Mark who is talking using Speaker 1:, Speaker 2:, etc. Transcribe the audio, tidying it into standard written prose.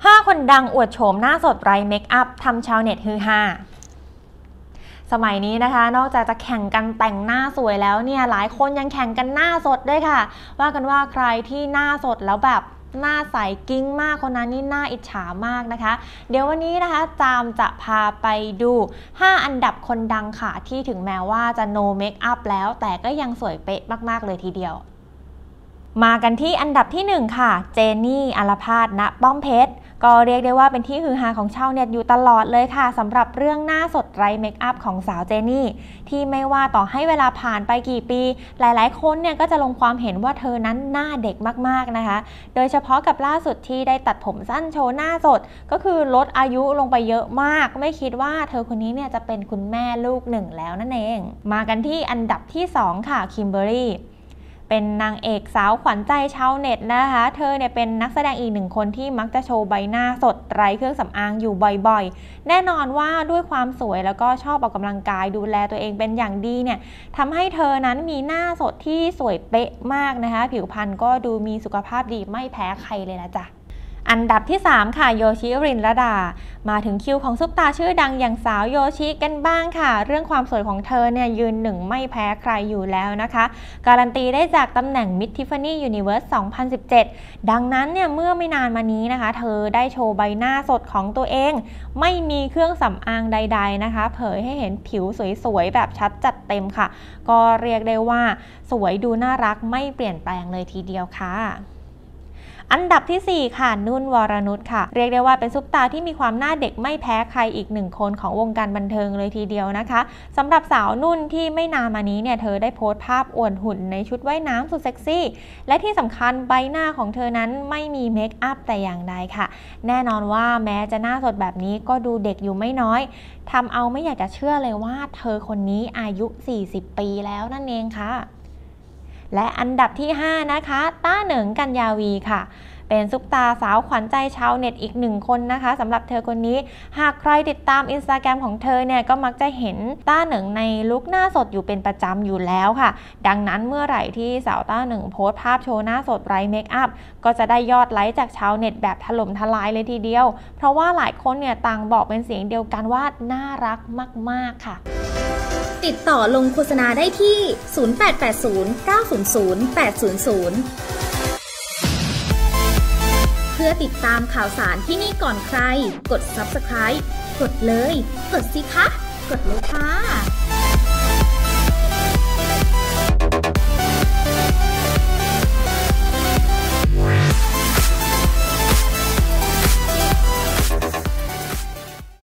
Speaker 1: 5 คนดังอวดโฉมหน้าสดไร้เมคอัพทำชาวเน็ตฮือฮาสมัยนี้นะคะนอกจากจะแข่งกันแต่งหน้าสวยแล้วเนี่ยหลายคนยังแข่งกันหน้าสดด้วยค่ะว่ากันว่าใครที่หน้าสดแล้วแบบหน้าใสกิ้งมากคนนั้นนี่น่าอิจฉามากนะคะเดี๋ยววันนี้นะคะจามจะพาไปดู5 อันดับคนดังค่ะที่ถึงแม้ว่าจะโนเมคอัพแล้วแต่ก็ยังสวยเป๊ะมากๆเลยทีเดียวมากันที่อันดับที่1ค่ะเจนนี่อัลภาส ณ ป้อมเพชรก็เรียกได้ว่าเป็นที่ฮือฮาของชาวเน็ตอยู่ตลอดเลยค่ะสำหรับเรื่องหน้าสดไร้เมคอัพของสาวเจนนี่ที่ไม่ว่าต่อให้เวลาผ่านไปกี่ปีหลายๆคนเนี่ยก็จะลงความเห็นว่าเธอนั้นหน้าเด็กมากๆนะคะโดยเฉพาะกับล่าสุดที่ได้ตัดผมสั้นโชว์หน้าสดก็คือลดอายุลงไปเยอะมากไม่คิดว่าเธอคนนี้เนี่ยจะเป็นคุณแม่ลูกหนึ่งแล้วนั่นเองมากันที่อันดับที่2ค่ะคิมเบอรรี่เป็นนางเอกสาวขวัญใจชาวเน็ตนะคะเธอเนี่ยเป็นนักแสดงอีกหนึ่งคนที่มักจะโชว์ใบหน้าสดไร้เครื่องสำอางอยู่บ่อยๆแน่นอนว่าด้วยความสวยแล้วก็ชอบออกกำลังกายดูแลตัวเองเป็นอย่างดีเนี่ยทำให้เธอนั้นมีหน้าสดที่สวยเป๊ะมากนะคะผิวพรรณก็ดูมีสุขภาพดีไม่แพ้ใครเลยนะจ๊ะอันดับที่3ค่ะโยชิ รินลดามาถึงคิวของซุปตาชื่อดังอย่างสาวโยชิกันบ้างค่ะเรื่องความสวยของเธอเนี่ยยืนหนึ่งไม่แพ้ใครอยู่แล้วนะคะการันตีได้จากตำแหน่ง Miss Tiffany Universe 2017 ดังนั้นเนี่ยเมื่อไม่นานมานี้นะคะเธอได้โชว์ใบหน้าสดของตัวเองไม่มีเครื่องสำอางใดๆนะคะเผยให้เห็นผิวสวยๆแบบชัดจัดเต็มค่ะก็เรียกได้ว่าสวยดูน่ารักไม่เปลี่ยนแปลงเลยทีเดียวค่ะอันดับที่4ค่ะนุ่นวรนุชค่ะเรียกได้ว่าเป็นซุปตาที่มีความหน้าเด็กไม่แพ้ใครอีกหนึ่งคนของวงการบันเทิงเลยทีเดียวนะคะสำหรับสาวนุ่นที่ไม่นานมานี้เนี่ยเธอได้โพสต์ภาพอวดหุ่นในชุดว่ายน้ำสุดเซ็กซี่และที่สำคัญใบหน้าของเธอนั้นไม่มีเมคอัพแต่อย่างใดค่ะแน่นอนว่าแม้จะหน้าสดแบบนี้ก็ดูเด็กอยู่ไม่น้อยทำเอาไม่อยากจะเชื่อเลยว่าเธอคนนี้อายุ40 ปีแล้วนั่นเองค่ะและอันดับที่5นะคะต้าเหนิง กัญญาวีค่ะเป็นซุปตาสาวขวัญใจชาวเน็ตอีก1 คนนะคะสำหรับเธอคนนี้หากใครติดตาม Instagram ของเธอเนี่ยก็มักจะเห็นต้าเหนิงในลุคหน้าสดอยู่เป็นประจำอยู่แล้วค่ะดังนั้นเมื่อไหร่ที่สาวต้าเหนิงโพสต์ภาพโชว์หน้าสดไร้เมคอัพก็จะได้ยอดไลค์จากชาวเน็ตแบบถล่มทลายเลยทีเดียวเพราะว่าหลายคนเนี่ยต่างบอกเป็นเสียงเดียวกันว่าน่ารักมากๆค่ะ
Speaker 2: ติดต่อลงโฆษณาได้ที่ 0880 900 800 เพื่อติดตามข่าวสารที่นี่ก่อนใครกด Subscribe กดเลยกดสิคะกดเลยค่ะ